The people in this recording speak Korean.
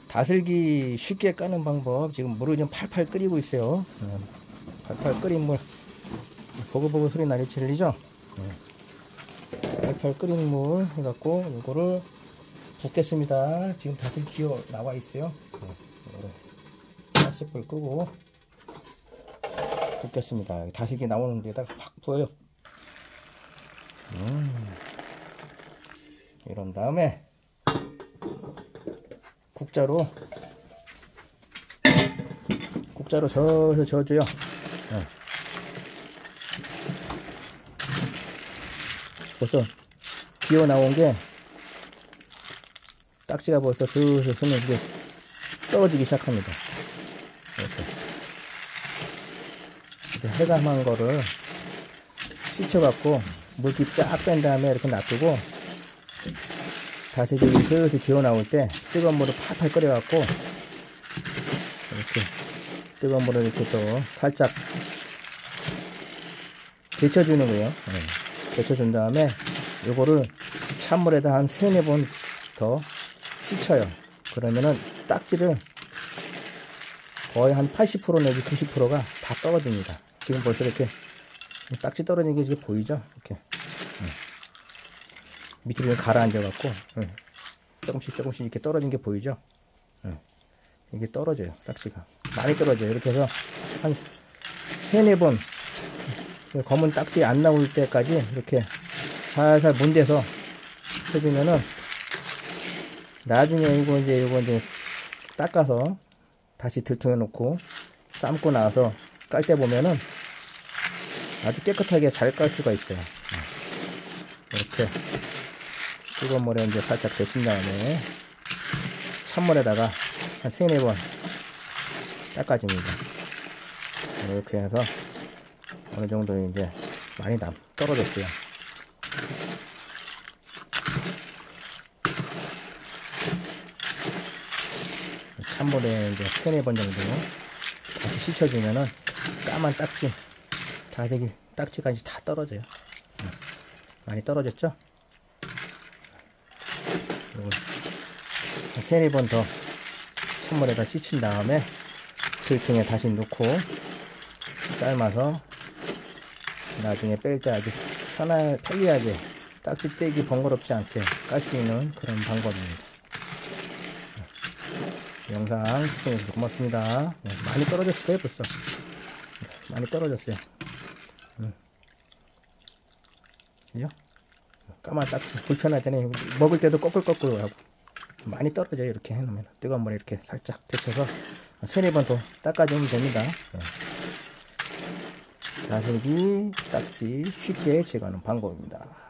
다슬기 쉽게 까는 방법. 지금 물을 좀 팔팔 끓이고 있어요. 팔팔 끓인 물 보글보글 소리 나리 들리죠? 팔팔 끓인 물 해갖고 이거를 볶겠습니다. 지금 다슬기 기어 나와 있어요. 가스불 끄고 볶겠습니다. 다슬기 나오는 데다가 확 부어요. 이런 다음에 국자로 저어서 저어줘요. 벌써 기어 나온 게 딱지가 벌써 슬슬 손에 이게 떨어지기 시작합니다. 이렇게 해감한 거를 씻혀갖고 물기 쫙 뺀 다음에 이렇게 놔두고 다슬기 슬슬 기어 나올 때 뜨거운 물을 팔팔 끓여갖고 이렇게 뜨거운 물을 이렇게 또 살짝 데쳐주는 거예요. 데쳐준 다음에 요거를 찬물에다 한 3-4번 더 씻혀요. 그러면은 딱지를 거의 한 80% 내지 90%가 다 떨어집니다. 지금 벌써 이렇게 딱지 떨어지는 게 지금 보이죠? 이렇게 밑으로 가라앉아 갖고 조금씩 이렇게 떨어진 게 보이죠? 이게 떨어져요. 딱지가 많이 떨어져요. 이렇게 해서 한 3-4번 검은 딱지 안 나올 때까지 이렇게 살살 문대서 해주면은 나중에 이거 이제 닦아서 다시 들통해 놓고 삶고 나서 깔 때 보면은 아주 깨끗하게 잘 깔 수가 있어요. 이렇게 뜨거운 물에 이제 살짝 데친 다음에 찬물에다가 한 3-4번 닦아줍니다. 이렇게 해서 어느 정도 이제 많이 떨어졌어요. 찬물에 이제 3-4번 정도 다시 씻혀주면은 까만 딱지, 다슬기 딱지가 이제 다 떨어져요. 많이 떨어졌죠? 한 3-4번 더 찬물에다 씻은 다음에 들통에 다시 넣고 삶아서 나중에 뺄 때 아주 편리하게 딱지 떼기 번거롭지 않게 깔 수 있는 그런 방법입니다. 영상 시청해주셔서 고맙습니다. 많이 떨어졌을 거예요. 벌써 많이 떨어졌어요. 그죠? 까만 딱지 불편하잖아요. 먹을 때도 꺼끌꺼끌 하고 많이 떨어져요. 이렇게 해놓으면 뜨거운 물에 이렇게 살짝 데쳐서 3-4번 더 닦아주면 됩니다. 다슬기 딱지 쉽게 제거하는 방법입니다.